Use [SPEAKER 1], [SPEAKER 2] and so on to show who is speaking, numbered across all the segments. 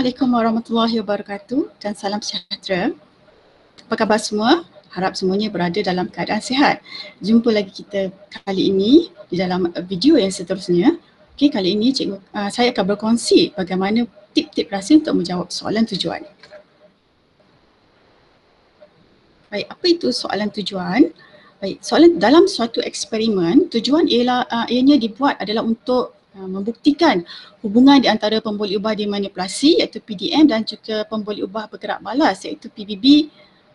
[SPEAKER 1] Assalamualaikum warahmatullahi wabarakatuh dan salam sejahtera. Apa khabar semua? Harap semuanya berada dalam keadaan sihat. Jumpa lagi kita kali ini di dalam video yang seterusnya. Okey, kali ini saya akan berkongsi bagaimana tip-tip rahsia untuk menjawab soalan tujuan. Baik, apa itu soalan tujuan? Baik, soalan dalam suatu eksperimen, tujuan ianya dibuat adalah untuk membuktikan hubungan di antara pemboleh ubah dimanipulasi iaitu PDM dan juga pemboleh ubah bergerak balas iaitu PBB.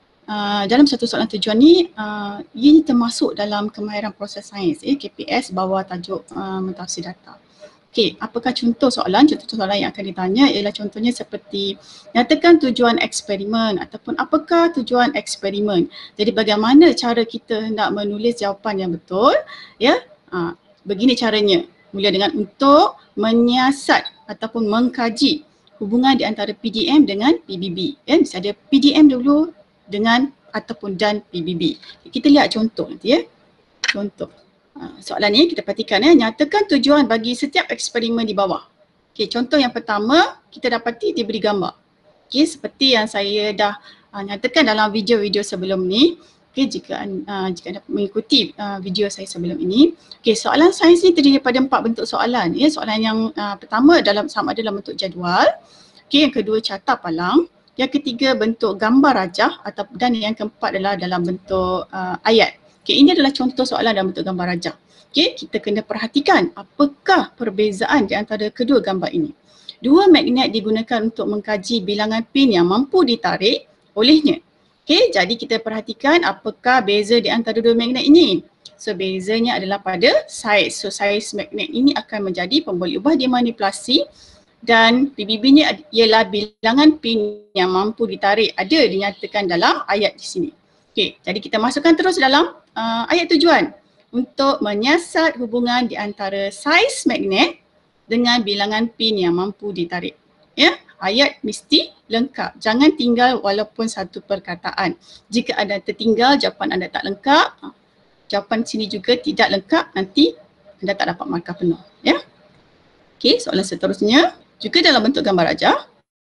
[SPEAKER 1] Dalam satu soalan tujuan ni, ianya termasuk dalam kemahiran proses sains KPS bawah tajuk mentafsir data. Okey, apakah contoh soalan? Contoh soalan yang akan ditanya ialah contohnya seperti nyatakan tujuan eksperimen ataupun apakah tujuan eksperimen. Jadi bagaimana cara kita hendak menulis jawapan yang betul? Ya, begini caranya. Mula dengan untuk menyiasat ataupun mengkaji hubungan di antara PDM dengan PBB. Ya, mesti ada PDM dulu dengan ataupun dan PBB. Kita lihat contoh nanti ya. Contoh. Soalan ni kita perhatikan ya, nyatakan tujuan bagi setiap eksperimen di bawah. Okey, contoh yang pertama kita dapati diberi gambar. Okey, seperti yang saya dah nyatakan dalam video-video sebelum ni. Okey, jika anda mengikuti video saya sebelum ini. Okey, soalan sains ni terdiri daripada 4 bentuk soalan ya. Soalan yang pertama sama ada dalam bentuk jadual. Okey, yang kedua carta palang. Yang ketiga bentuk gambar rajah dan yang keempat adalah dalam bentuk ayat. Okey, ini adalah contoh soalan dalam bentuk gambar rajah. Okey, kita kena perhatikan apakah perbezaan di antara kedua gambar ini. Dua magnet digunakan untuk mengkaji bilangan pin yang mampu ditarik olehnya. Okey, jadi kita perhatikan apakah beza di antara dua magnet ini. So, bezanya adalah pada saiz. So, saiz magnet ini akan menjadi pemboleh ubah dimanipulasi dan PBB-nya ialah bilangan pin yang mampu ditarik. Ada dinyatakan dalam ayat di sini. Okey, jadi kita masukkan terus dalam ayat tujuan untuk menyiasat hubungan di antara saiz magnet dengan bilangan pin yang mampu ditarik. Ya, ayat mesti lengkap. Jangan tinggal walaupun satu perkataan. Jika anda tertinggal, jawapan anda tak lengkap, jawapan sini juga tidak lengkap, nanti anda tak dapat markah penuh. Ya. Okey, soalan seterusnya juga dalam bentuk gambar rajah.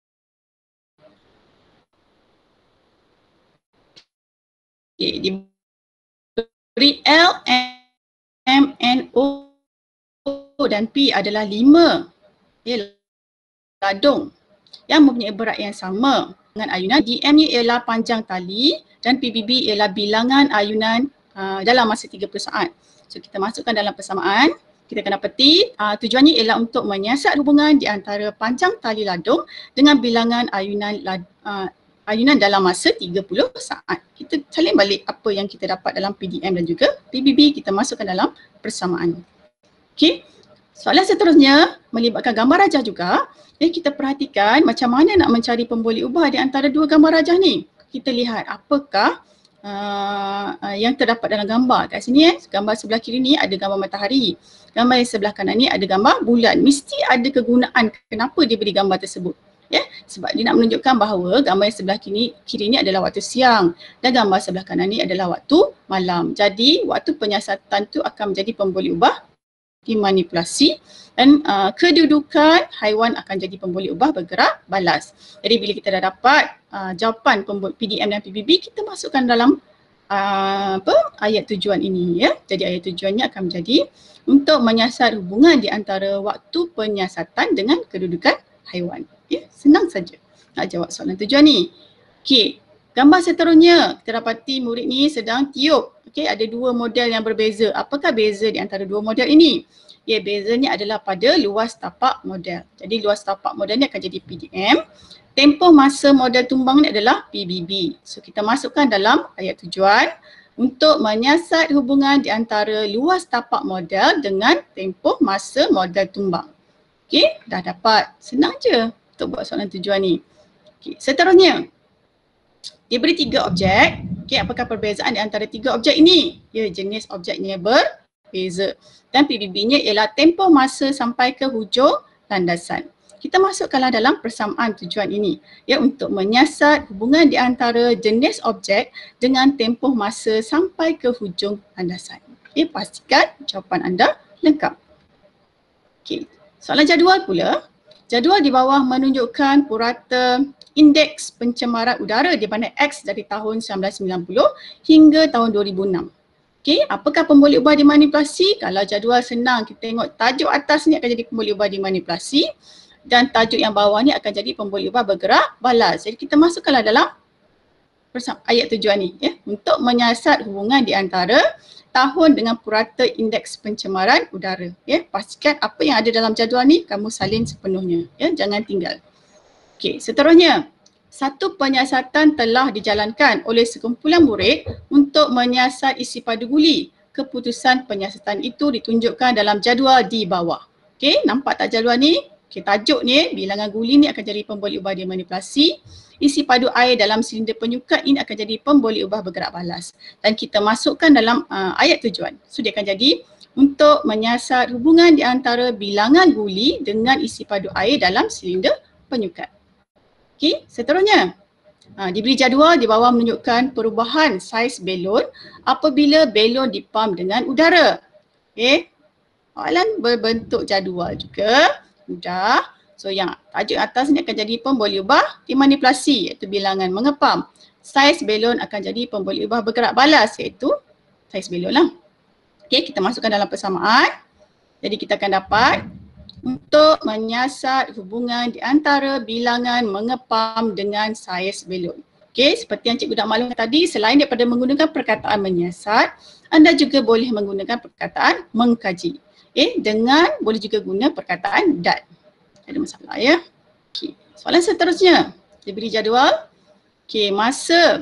[SPEAKER 1] Okay, diberi L, M, N, O dan P adalah 5 ladung yang mempunyai berat yang sama dengan ayunan. DM-nya ialah panjang tali dan PBB ialah bilangan ayunan dalam masa 30 saat. So kita masukkan dalam persamaan. Kita kena peti, tujuannya ialah untuk menyiasat hubungan di antara panjang tali ladung dengan bilangan ayunan dalam masa 30 saat. Kita salin balik apa yang kita dapat dalam PDM dan juga PBB, kita masukkan dalam persamaan. Okey, soalan seterusnya melibatkan gambar rajah juga. Kita perhatikan macam mana nak mencari pemboleh ubah di antara dua gambar rajah ni. Kita lihat apakah yang terdapat dalam gambar. Kat sini gambar sebelah kiri ni ada gambar matahari. Gambar yang sebelah kanan ni ada gambar bulan. Mesti ada kegunaan kenapa dia beri gambar tersebut. Ya, sebab dia nak menunjukkan bahawa gambar yang sebelah kiri ni adalah waktu siang dan gambar sebelah kanan ni adalah waktu malam. Jadi waktu penyiasatan tu akan menjadi pemboleh ubah dimanipulasi dan kedudukan haiwan akan jadi pemboleh ubah bergerak balas. Jadi bila kita dah dapat jawapan PDM dan PBB, kita masukkan dalam ayat tujuan ini ya. Jadi ayat tujuannya akan menjadi untuk menyiasat hubungan di antara waktu penyiasatan dengan kedudukan haiwan. Ya, senang saja nak jawab soalan tujuan ni. Okey, gambar seterusnya kita dapati murid ni sedang tiup. Okey, ada dua model yang berbeza. Apakah beza di antara dua model ini? Ya, bezanya adalah pada luas tapak model. Jadi luas tapak model ni akan jadi PDM. Tempoh masa model tumbang ni adalah PBB. So kita masukkan dalam ayat tujuan untuk menyiasat hubungan di antara luas tapak model dengan tempoh masa model tumbang. Okey, dah dapat. Senang je untuk buat soalan tujuan ni. Okey, seterusnya dia beri 3 objek. Okey, apakah perbezaan di antara 3 objek ini? Ya, jenis objeknya berbeza. Dan PBB-nya ialah tempoh masa sampai ke hujung landasan. Kita masukkanlah dalam persamaan tujuan ini ya, untuk menyiasat hubungan di antara jenis objek dengan tempoh masa sampai ke hujung landasan. Okay, pastikan jawapan anda lengkap. Okay. Soalan jadual pula. Jadual di bawah menunjukkan purata indeks pencemaran udara di mana X dari tahun 1990 hingga tahun 2006. Okey, apakah pemboleh ubah dimanipulasi? Kalau jadual senang, kita tengok tajuk atas ni akan jadi pemboleh ubah dimanipulasi dan tajuk yang bawah ni akan jadi pemboleh ubah bergerak balas. Jadi kita masukkanlah dalam ayat tujuan ni ya, untuk menyiasat hubungan di antara tahun dengan purata indeks pencemaran udara ya. Pastikan apa yang ada dalam jadual ni kamu salin sepenuhnya ya, jangan tinggal. Okey, seterusnya satu penyiasatan telah dijalankan oleh sekumpulan murid untuk menyiasat isi padu guli. Keputusan penyiasatan itu ditunjukkan dalam jadual di bawah. Okey, nampak tak jadual ni? Okey, tajuk ni bilangan guli ni akan jadi pemboleh ubah dimanipulasi. Isi padu air dalam silinder penyukat ini akan jadi pemboleh ubah bergerak balas. Dan kita masukkan dalam ayat tujuan. So dia akan jadi untuk menyiasat hubungan di antara bilangan guli dengan isi padu air dalam silinder penyukat. Okey, seterusnya. Diberi jadual di bawah menunjukkan perubahan saiz belon apabila belon dipam dengan udara. Okey. Soalan berbentuk jadual juga. Mudah. So yang tajuk atas ni akan jadi pemboleh ubah dimanipulasi iaitu bilangan mengepam. Saiz belon akan jadi pemboleh ubah bergerak balas iaitu saiz belon lah. Okey, kita masukkan dalam persamaan. Jadi kita akan dapat untuk menyiasat hubungan di antara bilangan mengepam dengan saiz belon. Okey, seperti yang cikgu dah maklumkan tadi, selain daripada menggunakan perkataan menyiasat, anda juga boleh menggunakan perkataan mengkaji. Dengan boleh juga guna perkataan dat. Ada masalah ya. Okey, soalan seterusnya. Diberi jadual. Okey, masa.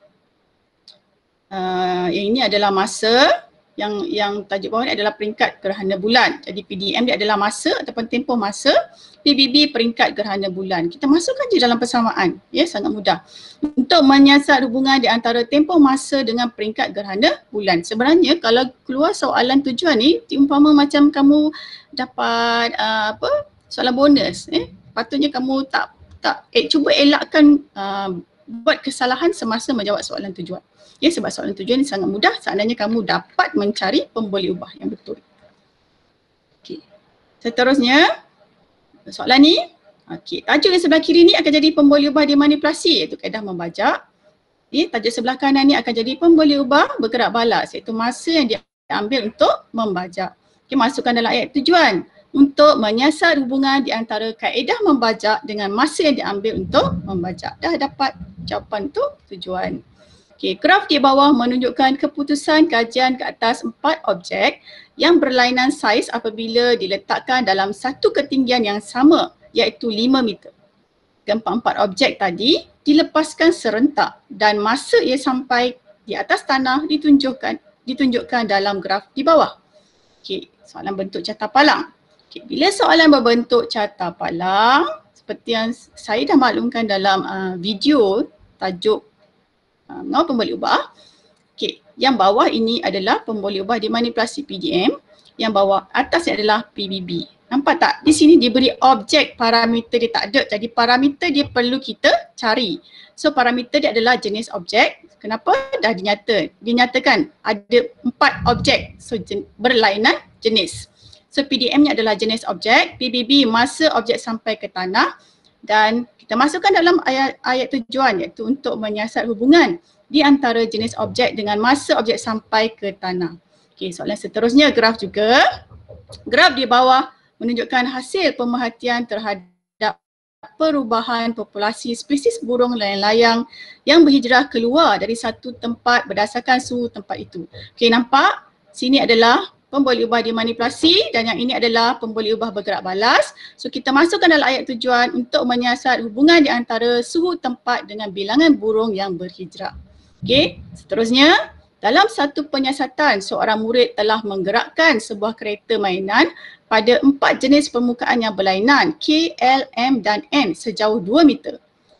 [SPEAKER 1] Yang ini adalah masa. Yang tajuk bawah ni adalah peringkat gerhana bulan. Jadi PDM dia adalah masa ataupun tempoh masa. PBB peringkat gerhana bulan. Kita masukkan je dalam persamaan. Ya, sangat mudah. Untuk menyiasat hubungan di antara tempoh masa dengan peringkat gerhana bulan. Sebenarnya kalau keluar soalan tujuan ni, umpama macam kamu dapat soalan bonus. Patutnya kamu cuba elakkan buat kesalahan semasa menjawab soalan tujuan. Ya, sebab soalan tujuan ni sangat mudah seandainya kamu dapat mencari pemboleh ubah yang betul. Okey. Seterusnya, soalan ni, okey, tajuk yang sebelah kiri ni akan jadi pemboleh ubah dimanipulasi iaitu kaedah membajak. Tajuk sebelah kanan ni akan jadi pemboleh ubah bergerak balas iaitu masa yang diambil untuk membajak. Okey, masukkan dalam ayat tujuan untuk menyiasat hubungan di antara kaedah membajak dengan masa yang diambil untuk membajak. Dah dapat jawapan untuk tujuan. Okey, graf di bawah menunjukkan keputusan kajian ke atas 4 objek yang berlainan saiz apabila diletakkan dalam satu ketinggian yang sama iaitu 5 meter. Keempat-empat objek tadi dilepaskan serentak dan masa ia sampai di atas tanah ditunjukkan dalam graf di bawah. Okey, soalan bentuk carta palang. Okey, bila soalan berbentuk carta palang seperti yang saya dah maklumkan dalam video tajuk mengawal pemboleh ubah. Okey, yang bawah ini adalah pemboleh ubah dimanipulasi PDM, yang bawah atas ni adalah PBB. Nampak tak? Di sini diberi objek, parameter dia tak ada. Jadi parameter dia perlu kita cari. So parameter dia adalah jenis objek. Kenapa? Dah dinyatakan ada 4 objek. So berlainan jenis. So PDM ni adalah jenis objek, PBB masa objek sampai ke tanah. Dan kita masukkan dalam ayat tujuan iaitu untuk menyiasat hubungan di antara jenis objek dengan masa objek sampai ke tanah. Okey, soalan seterusnya graf juga. Graf di bawah menunjukkan hasil pemerhatian terhadap perubahan populasi spesies burung layang-layang yang berhijrah keluar dari satu tempat berdasarkan suhu tempat itu. Okey, nampak? Sini adalah pemboleh ubah dimanipulasi dan yang ini adalah pemboleh ubah bergerak balas. So kita masukkan dalam ayat tujuan untuk menyiasat hubungan di antara suhu tempat dengan bilangan burung yang berhijrah. Okey, seterusnya dalam satu penyiasatan seorang murid telah menggerakkan sebuah kereta mainan pada 4 jenis permukaan yang berlainan K, L, M dan N sejauh 2 meter.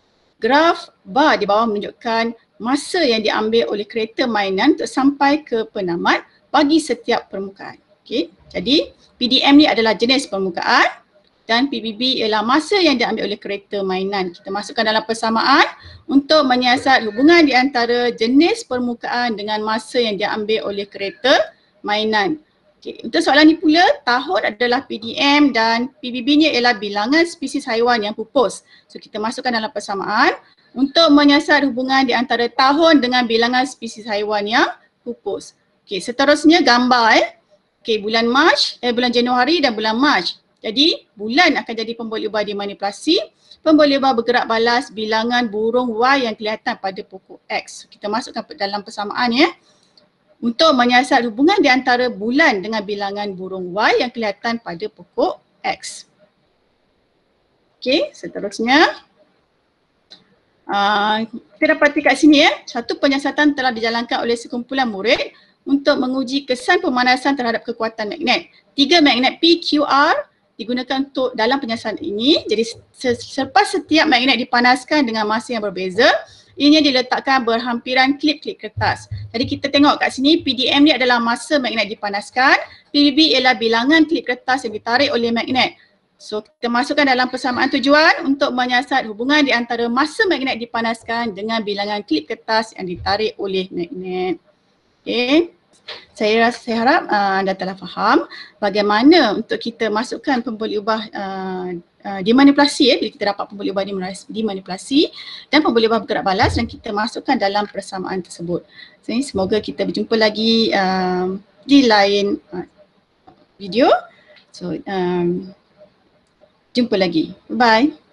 [SPEAKER 1] Graf bar di bawah menunjukkan masa yang diambil oleh kereta mainan untuk sampai ke penamat bagi setiap permukaan. Okey, jadi PDM ni adalah jenis permukaan dan PBB ialah masa yang diambil oleh kereta mainan. Kita masukkan dalam persamaan untuk menyiasat hubungan di antara jenis permukaan dengan masa yang diambil oleh kereta mainan. Okay, untuk soalan ni pula, tahun adalah PDM dan PBB-nya ialah bilangan spesies haiwan yang pupus. So kita masukkan dalam persamaan untuk menyiasat hubungan di antara tahun dengan bilangan spesies haiwan yang pupus. Okay, seterusnya gambar Okay, bulan bulan Januari dan bulan Mac. Jadi bulan akan jadi pembuluh ubah dimanipulasi. Pembuluh ubah bergerak balas bilangan burung Y yang kelihatan pada pokok X. Kita masukkan dalam persamaan untuk menyiasat hubungan di antara bulan dengan bilangan burung Y yang kelihatan pada pokok X. Okey, seterusnya. Kita dapati kat sini satu penyiasatan telah dijalankan oleh sekumpulan murid untuk menguji kesan pemanasan terhadap kekuatan magnet. 3 magnet PQR digunakan untuk dalam penyiasatan ini. Jadi selepas setiap magnet dipanaskan dengan masa yang berbeza, ianya diletakkan berhampiran klip-klip kertas. Jadi kita tengok kat sini PDM ni adalah masa magnet dipanaskan, PBB ialah bilangan klip kertas yang ditarik oleh magnet. So kita masukkan dalam persamaan tujuan untuk menyiasat hubungan di antara masa magnet dipanaskan dengan bilangan klip kertas yang ditarik oleh magnet. Okay. Saya harap anda telah faham bagaimana untuk kita masukkan pembuluh ubah dimanipulasi bila kita dapat pembuluh ubah dimanipulasi dan pembuluh ubah bergerak balas dan kita masukkan dalam persamaan tersebut. Jadi semoga kita berjumpa lagi di lain video. So jumpa lagi. Bye.